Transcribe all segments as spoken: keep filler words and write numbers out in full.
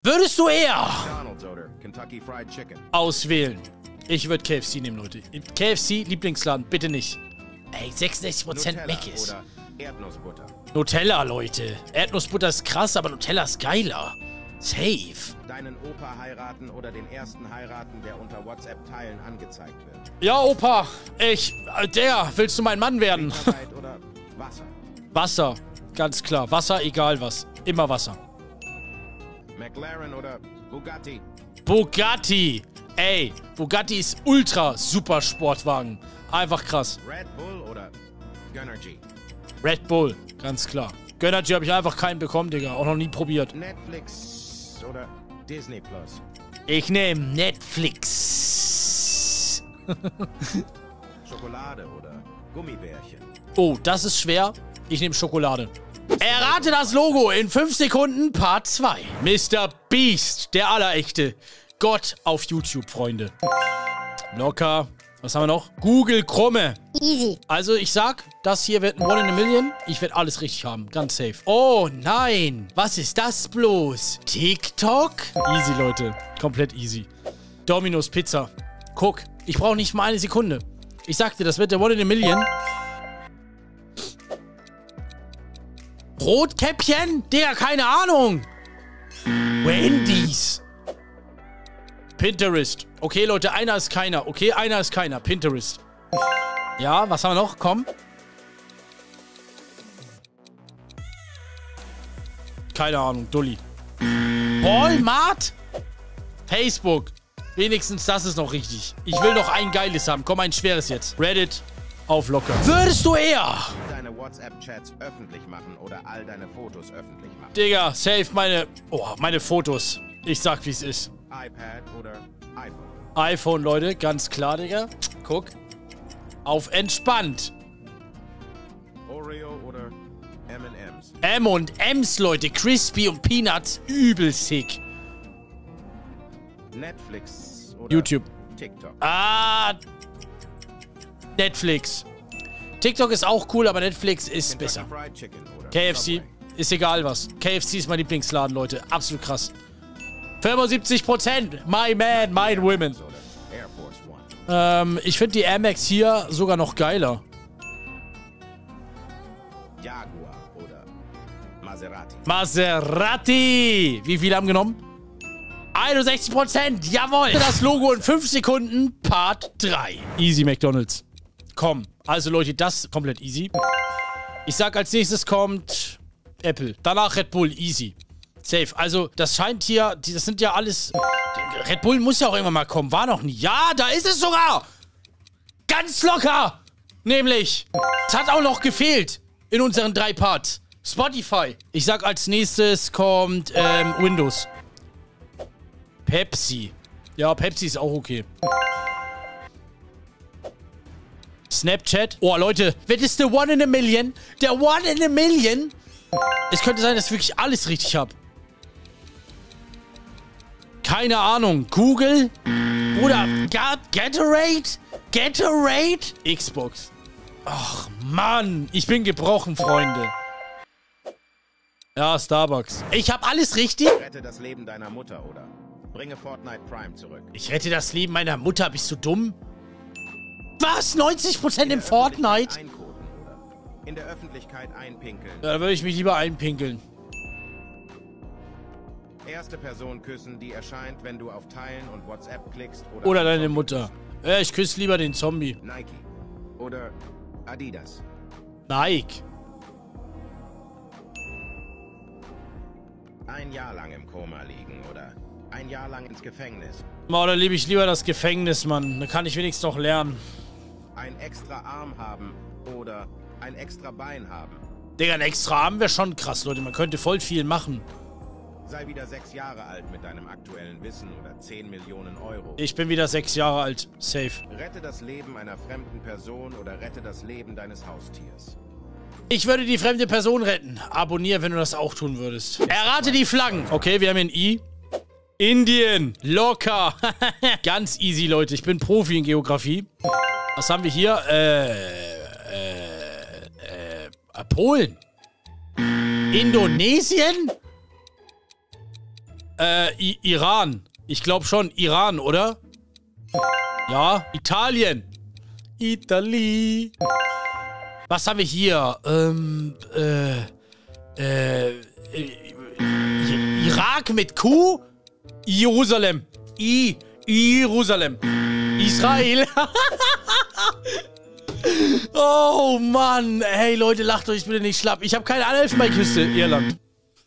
Würdest du eher McDonald's oder Kentucky Fried Chicken? auswählen? Ich würde K F C nehmen, Leute. K F C, Lieblingsladen, bitte nicht. Ey, sechsundsechzig Prozent Nutella Mc's. oder Erdnussbutter? Nutella, Leute. Erdnussbutter ist krass, aber Nutella ist geiler. Safe. Deinen Opa heiraten oder den ersten heiraten, der unter WhatsApp-Teilen angezeigt wird? Ja, Opa. Ich, äh, der, willst du mein Mann werden? Sicherheit oder Wasser? Wasser, ganz klar. Wasser, egal was. Immer Wasser. McLaren oder Bugatti? Bugatti. Ey, Bugatti ist ultra super Sportwagen. Einfach krass. Red Bull oder Gönnergy? Red Bull, ganz klar. Gönnergy habe ich einfach keinen bekommen, Digga. Auch noch nie probiert. Netflix oder Disney Plus? Ich nehme Netflix. Schokolade oder Gummibärchen? Oh, das ist schwer. Ich nehme Schokolade. Errate das Logo in fünf Sekunden, Part zwei. Mister Beast, der Allerechte. Gott auf YouTube, Freunde. Locker. Was haben wir noch? Google Krumme. Easy. Also ich sag, das hier wird ein One in a Million. Ich werde alles richtig haben. Ganz safe. Oh nein. Was ist das bloß? TikTok? Easy, Leute. Komplett easy. Domino's Pizza. Guck. Ich brauche nicht mal eine Sekunde. Ich sagte, das wird der One in a Million. Rotkäppchen? Digga, keine Ahnung. Wendy's. Pinterest. Okay, Leute, einer ist keiner. Okay, einer ist keiner. Pinterest. Ja, was haben wir noch? Komm. Keine Ahnung. Dulli. Walmart? Facebook. Wenigstens das ist noch richtig. Ich will noch ein geiles haben. Komm, ein schweres jetzt. Reddit. Auf locker. Würdest du eher Deine WhatsApp-Chats öffentlich machen oder all deine Fotos öffentlich machen? Digga, safe meine... Oh, meine Fotos. Ich sag, wie es ist. iPad oder iPhone? iPhone, Leute. Ganz klar, Digga. Guck. Auf entspannt. Oreo oder M und M's? M und M's, Leute. Crispy und Peanuts. Übel sick. Netflix oder YouTube. TikTok? Ah. Netflix. TikTok ist auch cool, aber Netflix ist besser. Kentucky Fried Chicken oder K F C. Subway? Ist egal was. K F C ist mein Lieblingsladen, Leute. Absolut krass. fünfundsiebzig Prozent. My man, my women. Oder Air Force One? Ähm, ich finde die Air Max hier sogar noch geiler. Jaguar oder Maserati? Maserati. Wie viele haben genommen? einundsechzig Prozent. Jawohl. Das Logo in fünf Sekunden. Part drei. Easy McDonald's. Komm. Also Leute, das ist komplett easy. Ich sag, als nächstes kommt Apple. Danach Red Bull. Easy. Safe. Also, das scheint hier... Das sind ja alles... Red Bull muss ja auch irgendwann mal kommen. War noch nie. Ja, da ist es sogar. Ganz locker. Nämlich. Es hat auch noch gefehlt. In unseren drei Parts. Spotify. Ich sag, als nächstes kommt ähm, Windows. Pepsi. Ja, Pepsi ist auch okay. Snapchat. Oh, Leute. Wer ist der One in a Million? Der One in a Million? Es könnte sein, dass ich wirklich alles richtig habe. Keine Ahnung. Google? Oder Gatorade? Gatorade? Xbox. Ach, Mann. Ich bin gebrochen, Freunde. Ja, Starbucks. Ich habe alles richtig. Rette das Leben deiner Mutter oder bringe Fortnite Prime zurück? Ich rette das Leben meiner Mutter. Bist du dumm? Was? neunzig Prozent im Fortnite? Einkoden oder in der Öffentlichkeit einpinkeln? Ja, da würde ich mich lieber einpinkeln. Erste Person küssen, die erscheint, wenn du auf Teilen und WhatsApp klickst oder... Oder deine Mutter. Ja, ich küsse lieber den Zombie. Nike oder Adidas? Nike. Ein Jahr lang im Koma liegen oder ein Jahr lang ins Gefängnis? Oder liebe ich lieber das Gefängnis, Mann. Da kann ich wenigstens noch lernen. Ein extra Arm haben oder ein extra Bein haben? Digga, ein extra Arm wäre schon krass, Leute. Man könnte voll viel machen. Sei wieder sechs Jahre alt mit deinem aktuellen Wissen oder zehn Millionen Euro. Ich bin wieder sechs Jahre alt. Safe. Rette das Leben einer fremden Person oder rette das Leben deines Haustiers? Ich würde die fremde Person retten. Abonnier, wenn du das auch tun würdest. Errate die Flaggen. Okay, wir haben ein I. Indien. Locker. Ganz easy, Leute. Ich bin Profi in Geografie. Was haben wir hier? Äh, äh, äh, Polen. Indonesien? Äh, I Iran. Ich glaube schon. Iran, oder? Ja. Italien. Italy. Was haben wir hier? Ähm, äh, äh, äh Irak mit Q? Jerusalem. I. Jerusalem. Israel. Oh, Mann. Hey, Leute, lacht euch bitte nicht schlapp. Ich habe keine Elfenbeinküste. Irland.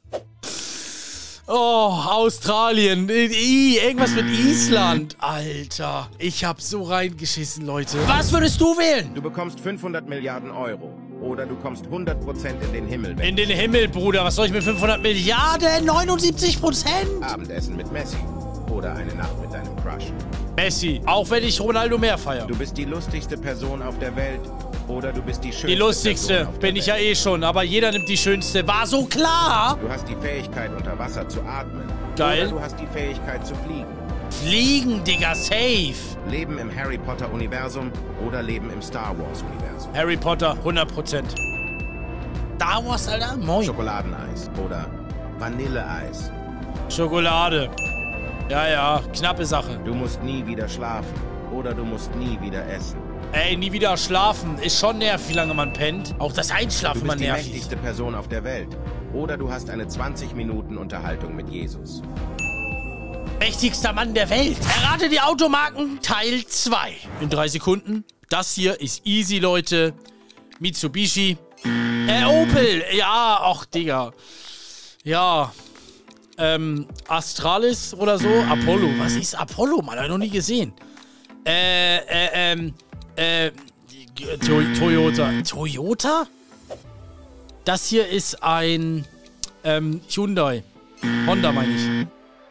Oh, Australien. I, irgendwas mit Island. Alter. Ich hab so reingeschissen, Leute. Was würdest du wählen? Du bekommst fünfhundert Milliarden Euro. Oder du kommst hundert Prozent in den Himmel weg. In den Himmel, Bruder. Was soll ich mit fünfhundert Milliarden? neunundsiebzig Prozent. Abendessen mit Messi. Oder eine Nacht mit deinem Crush. Messi. Auch wenn ich Ronaldo mehr feiere. Du bist die lustigste Person auf der Welt. Oder du bist die schönste. Die lustigste bin ich ja eh schon, aber jeder nimmt die schönste. War so klar. Du hast die Fähigkeit, unter Wasser zu atmen. Geil. Oder du hast die Fähigkeit zu fliegen. Fliegen, Digga, safe. Leben im Harry Potter-Universum oder leben im Star Wars-Universum. Harry Potter, hundert Prozent. Star Wars, Alter? Moin. Schokoladeneis oder Vanilleeis. Schokolade. Ja, ja, knappe Sache. Du musst nie wieder schlafen. Oder du musst nie wieder essen. Ey, nie wieder schlafen. Ist schon nervig, wie lange man pennt. Auch das Einschlafen Du man bist die nervig. mächtigste Person auf der Welt. Oder du hast eine zwanzig Minuten Unterhaltung mit Jesus. Mächtigster Mann der Welt. Errate die Automarken Teil zwei. In drei Sekunden. Das hier ist easy, Leute. Mitsubishi. Äh, Opel. Ja, ach, Digga. Ja. Ähm, Astralis oder so. Apollo. Was ist Apollo? Man, hab ich noch nie gesehen. Äh, äh, ähm, äh, to Toyota. Toyota? Das hier ist ein, ähm, Hyundai. Honda meine ich.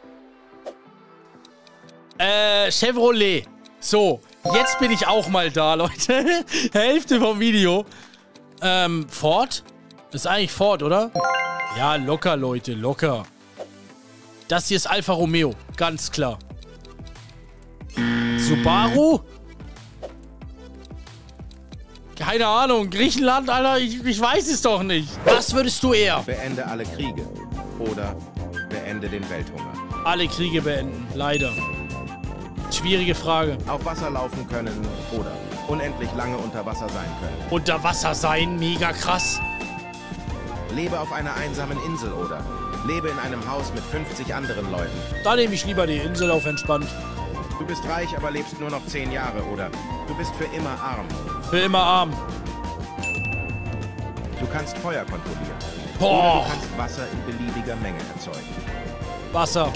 Äh, Chevrolet. So, jetzt bin ich auch mal da, Leute. Hälfte vom Video. Ähm, Ford? Das ist eigentlich Ford, oder? Ja, locker, Leute, locker. Das hier ist Alfa Romeo, ganz klar. Subaru? Keine Ahnung, Griechenland, Alter, ich, ich weiß es doch nicht. Was würdest du eher? Beende alle Kriege. Oder beende den Welthunger. Alle Kriege beenden, leider. Schwierige Frage. Auf Wasser laufen können oder unendlich lange unter Wasser sein können. Unter Wasser sein, mega krass. Lebe auf einer einsamen Insel oder lebe in einem Haus mit fünfzig anderen Leuten. Da nehme ich lieber die Insel auf entspannt. Du bist reich, aber lebst nur noch zehn Jahre oder du bist für immer arm. Für immer arm. Du kannst Feuer kontrollieren. Boah. Oder du kannst Wasser in beliebiger Menge erzeugen. Wasser.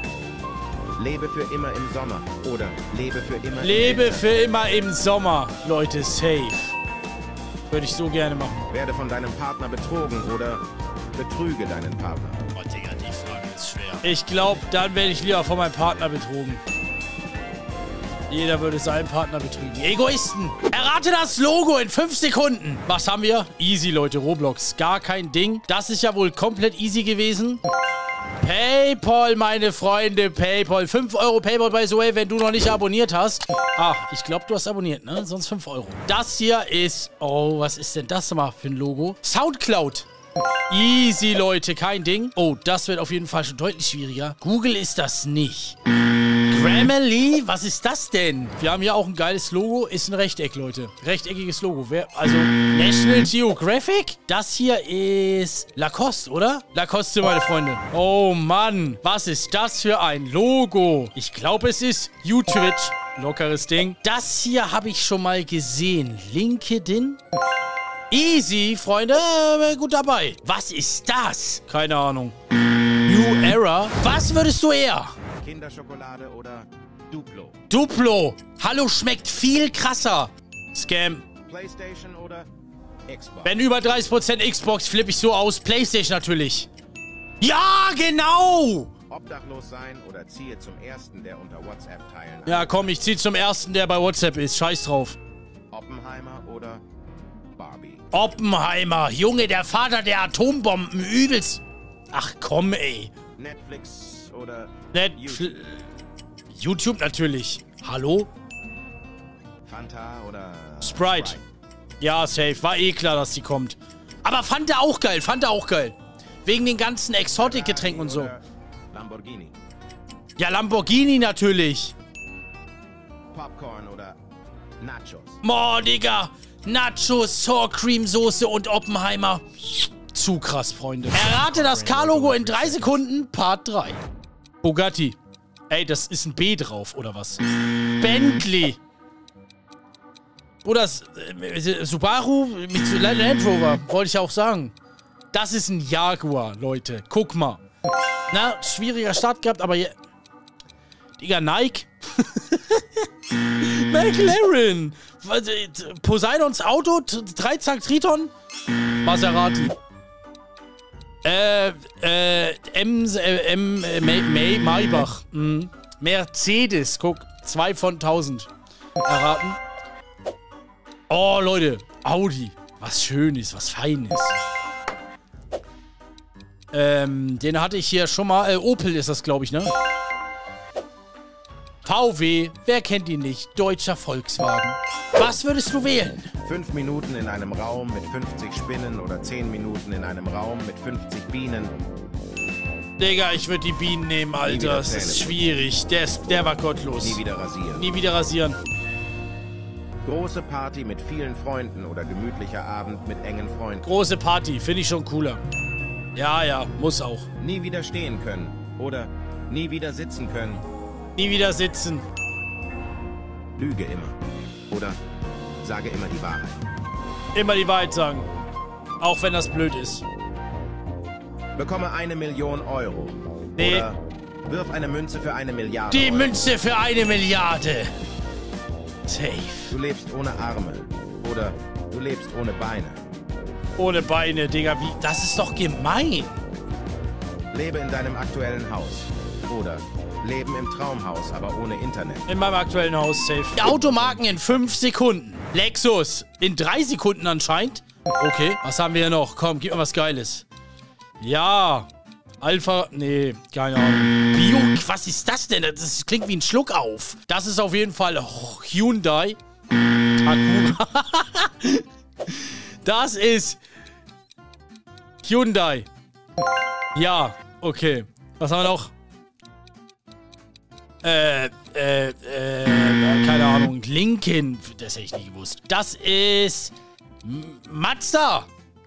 Lebe für immer im Sommer oder lebe für immer Lebe im Winter. für immer im Sommer. Leute, safe. Würde ich so gerne machen. Werde von deinem Partner betrogen oder betrüge deinen Partner. Oh, Digga, die Frage ist schwer. Ich glaube, dann werde ich lieber von meinem Partner betrogen. Jeder würde seinen Partner betrügen. Egoisten! Errate das Logo in fünf Sekunden. Was haben wir? Easy, Leute. Roblox. Gar kein Ding. Das ist ja wohl komplett easy gewesen. PayPal, meine Freunde. PayPal. fünf Euro PayPal, by the way, wenn du noch nicht abonniert hast. Ah, ich glaube, du hast abonniert, ne? Sonst fünf Euro. Das hier ist... Oh, was ist denn das mal für ein Logo? Soundcloud. Easy, Leute. Kein Ding. Oh, das wird auf jeden Fall schon deutlich schwieriger. Google ist das nicht. Grammarly? Was ist das denn? Wir haben hier auch ein geiles Logo. Ist ein Rechteck, Leute. Rechteckiges Logo. Wer, also, National Geographic? Das hier ist Lacoste, oder? Lacoste, meine Freunde. Oh, Mann. Was ist das für ein Logo? Ich glaube, es ist U-Twitch. Lockeres Ding. Das hier habe ich schon mal gesehen. LinkedIn? Easy, Freunde. Äh, gut dabei. Was ist das? Keine Ahnung. New Era? Was würdest du eher? Kinderschokolade oder Duplo. Duplo. Hallo, schmeckt viel krasser. Scam. PlayStation oder Xbox. Wenn über dreißig Prozent Xbox, flippe ich so aus. PlayStation natürlich. Ja, genau. Obdachlos sein oder ziehe zum ersten, der unter WhatsApp teilen. Ja, komm, ich ziehe zum ersten, der bei WhatsApp ist. Scheiß drauf. Oppenheimer oder Barbie. Oppenheimer. Junge, der Vater der Atombomben. Übelst. Ach, komm, ey. Netflix oder Netflix. YouTube. YouTube natürlich. Hallo? Fanta oder Sprite. Ja, safe. War eh klar, dass die kommt. Aber Fanta auch geil. Fanta auch geil. Wegen den ganzen Exotic-Getränken und so. Oder Lamborghini. Ja, Lamborghini natürlich. Popcorn oder Nachos. Boah, Digga. Nachos, Sour Cream Soße und Oppenheimer. Zu krass, Freunde. Errate das K-Logo in drei Sekunden, Part drei. Bugatti. Ey, das ist ein B drauf, oder was? Bentley. Oder äh, Subaru mit Land Rover, wollte ich auch sagen. Das ist ein Jaguar, Leute. Guck mal. Na, schwieriger Start gehabt, aber... Je Digga, Nike. McLaren. Poseidons Auto, Dreizack Triton. Maserati. Äh, äh, M, äh, M, äh, May, May, Maybach. Mhm. Mercedes, guck. Zwei von tausend. Erraten. Oh, Leute. Audi. Was Schönes, was Feines. Ähm, den hatte ich hier schon mal. Äh, Opel ist das, glaube ich, ne? V W, wer kennt ihn nicht? Deutscher Volkswagen. Was würdest du wählen? Fünf Minuten in einem Raum mit fünfzig Spinnen oder zehn Minuten in einem Raum mit fünfzig Bienen. Digga, ich würde die Bienen nehmen, Alter. Das ist schwierig. Der, ist, der war gottlos. Nie wieder rasieren. Nie wieder rasieren. Große Party mit vielen Freunden oder gemütlicher Abend mit engen Freunden. Große Party, finde ich schon cooler. Ja, ja, muss auch. Nie wieder stehen können oder nie wieder sitzen können. Nie wieder sitzen. Lüge immer. Oder sage immer die Wahrheit. Immer die Wahrheit sagen. Auch wenn das blöd ist. Bekomme eine Million Euro. Nee. Oder wirf eine Münze für eine Milliarde Die Euro. Münze für eine Milliarde. Safe. Du lebst ohne Arme. Oder du lebst ohne Beine. Ohne Beine, Digga. Wie? Das ist doch gemein. Lebe in deinem aktuellen Haus. Oder leben im Traumhaus, aber ohne Internet. In meinem aktuellen Haus, safe. Die Automarken in fünf Sekunden. Lexus in drei Sekunden anscheinend. Okay, was haben wir hier noch? Komm, gib mir was Geiles. Ja. Alpha, nee, keine Ahnung. Bio, was ist das denn? Das klingt wie ein Schluck auf. Das ist auf jeden Fall oh, Hyundai. Acura. Das ist Hyundai. Ja, okay. Was haben wir noch? Äh, äh, äh, keine Ahnung. Lincoln. Das hätte ich nie gewusst. Das ist Mazda.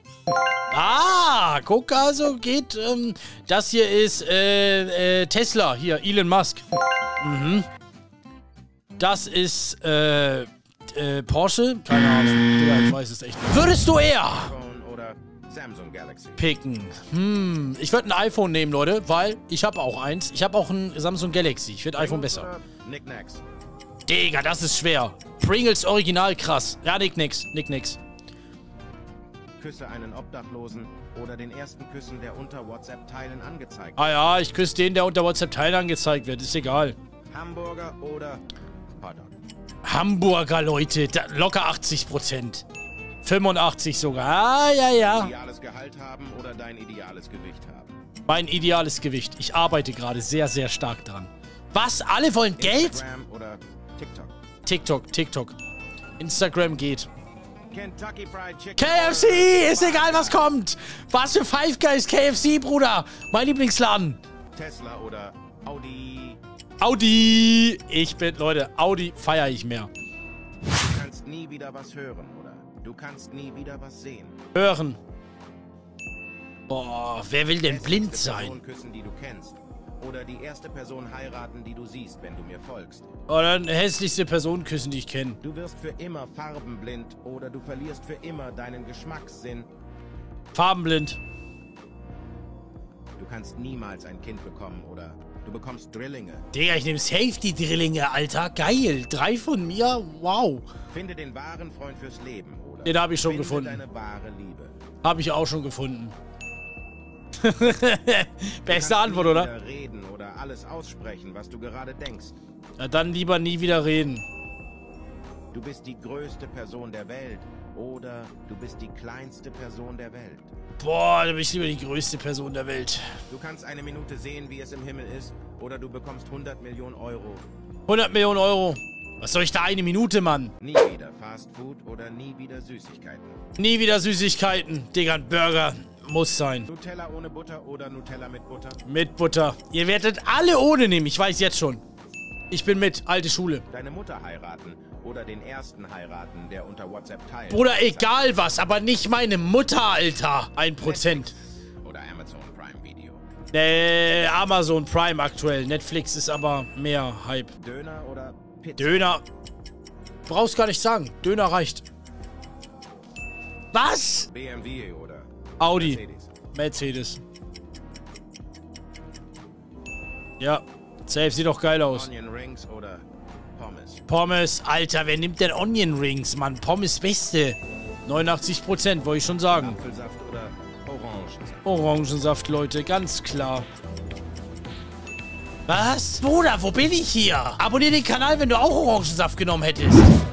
Ah, guck, also geht, ähm, das hier ist, äh, äh, Tesla. Hier, Elon Musk. Mhm. Das ist, äh, äh, Porsche? Keine Ahnung. Ja, ich weiß es echt nicht. Würdest du eher Oder Samsung Galaxy. picken? Hm, ich würde ein iPhone nehmen, Leute, weil ich habe auch eins. Ich habe auch ein Samsung Galaxy. Ich finde iPhone besser. Knickknacks. Digga, das ist schwer. Pringles Original, krass. Ja, Knickknacks, Knickknacks. Küsse einen Obdachlosen oder den ersten Küssen, der unter WhatsApp-Teilen angezeigt wird. Ah ja, ich küsse den, der unter WhatsApp-Teilen angezeigt wird. Ist egal. Hamburger oder Hotdog. Hamburger, Leute. Da, locker achtzig Prozent. fünfundachtzig sogar. Ah, ja, ja. Ideales Gehalt haben oder dein ideales Gewicht haben. Mein ideales Gewicht. Ich arbeite gerade sehr, sehr stark dran. Was? Alle wollen Geld? Instagram oder TikTok. TikTok, TikTok. Instagram geht. Kentucky Fried Chicken. K F C! Ist egal, was kommt. Was für Five Guys K F C, Bruder. Mein Lieblingsladen. Tesla oder Audi. Audi. Ich bin, Leute, Audi feiere ich mehr. Du kannst nie wieder was hören oder du kannst nie wieder was sehen. Hören. Boah, wer will denn blind Hässlichste sein? Person küssen, die du kennst. Oder die erste Person heiraten, die du siehst, wenn du mir folgst. Oder eine hässlichste Person küssen, die ich kenne. Du wirst für immer farbenblind oder du verlierst für immer deinen Geschmackssinn. Farbenblind. Du kannst niemals ein Kind bekommen oder du bekommst Drillinge. Digga, ich nehme Safety-Drillinge, Alter. Geil. Drei von mir. Wow. Finde den wahren Freund fürs Leben oder Den habe ich schon finde gefunden. deine wahre Liebe. Habe ich auch schon gefunden. Du Beste kannst Antwort, nie oder? wieder reden oder alles aussprechen, was du gerade denkst. Na, dann lieber nie wieder reden. Du bist die größte Person der Welt oder du bist die kleinste Person der Welt. Boah, da bin ich lieber die größte Person der Welt. Du kannst eine Minute sehen, wie es im Himmel ist oder du bekommst hundert Millionen Euro. hundert Millionen Euro. Was soll ich da eine Minute, Mann? Nie wieder Fast Food oder nie wieder Süßigkeiten. Nie wieder Süßigkeiten. Digga, ein Burger. muss sein. Nutella ohne Butter oder Nutella mit Butter? Mit Butter. Ihr werdet alle ohne nehmen, ich weiß jetzt schon. Ich bin mit, alte Schule. Deine Mutter heiraten oder den ersten heiraten, der unter WhatsApp teilt. Bruder, egal was, aber nicht meine Mutter, Alter. Ein Prozent. Oder Amazon Prime Video. Nee, Amazon Prime aktuell. Netflix ist aber mehr Hype. Döner oder Pizza? Döner. Brauchst gar nicht sagen. Döner reicht. Was? B M W oder Audi. Mercedes? Mercedes. Ja. Safe, sieht doch geil aus. Onion Rings oder Pommes? Pommes. Alter, wer nimmt denn Onion Rings, Mann? Pommes Beste. neunundachtzig Prozent, wollte ich schon sagen. Apfelsaft oder Orangensaft? Orangensaft, Leute, ganz klar. Was? Bruder, wo bin ich hier? Abonnier den Kanal, wenn du auch Orangensaft genommen hättest.